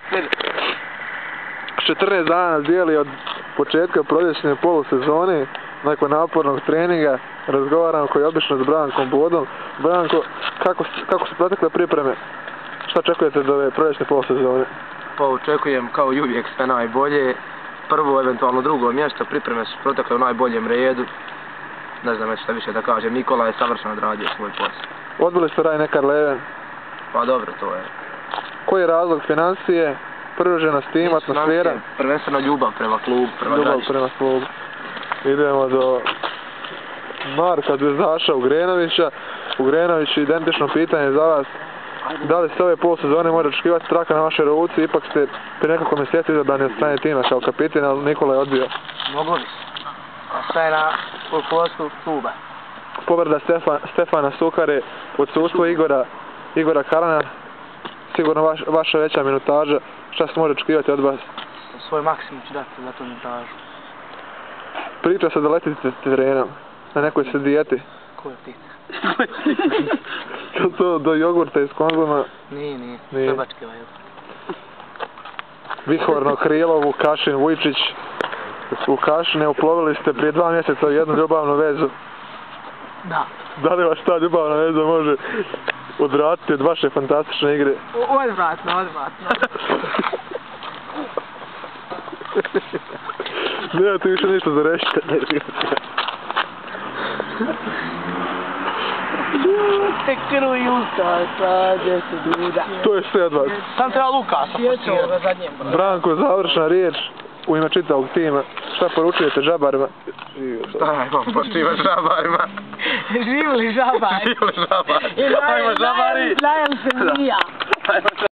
14 dana dijeli od početka proljećne polusezone, nakon napornog treninga, razgovaramo koji je obično s Brankom Bodom. Branko, kako su protekle pripreme? Šta očekujete od ove proljećne polusezone? Pa očekujem kao i uvijek sve najbolje. Prvo, eventualno drugo mjesto, pripreme su protekle u najboljem redu. Ne znam već šta više da kažem, Nikola je savršeno odradio svoj posao. Odbili ste Rhein-Neckar Leven? Pa dobro, to je. Koji je razlog? Financije, privrženost tima, atmosfera? Prvenstveno ljubav prema klubu, prema ljubav građanstvu. prema klubu. Idemo do Marka Zvezdaša Ugrenovića. Ugrenović, identično pitanje za vas. Da li se ove polusezone može očekivati traka na vašoj ruci? Ipak ste prije nekoliko mjeseci izabrani od strane tima kao kapitan, ali Nikola je odbio. Moglo bi se. Šta je na rukovodstvu kluba? Povreda Stefana Sukare, odsustvo Igora Karana. Sigurno vaša veća minutaža. Šta se može očekivati od vas? Svoj maksimum ću dati za tu minutažu. Priča se da letite terenom. Na nekoj se dijeti. Koje ptica? To do jogurta iz Konzuma? Nije. Srbački ovaj jogurt. Vihorno krilo, Vukašin, Vujčić. Vukašine, uplovili ste prije 2 mjeseca u jednu ljubavnu vezu. Da. Da li vas ta ljubavna veza može odvratiti od vaše fantastične igre? Odvratno. Nema ti više ništa za reći. Te krvi usta, sad se duda. To je sve od vas. Sam treba Lukasa postirati. Branko, završna riječ u ime čitavog tima. Šta poručujete žabarima? Šta imam poštivati žabarima? Živjeli žabari. Živjeli žabari. Ajmo žabari. Najam se mija.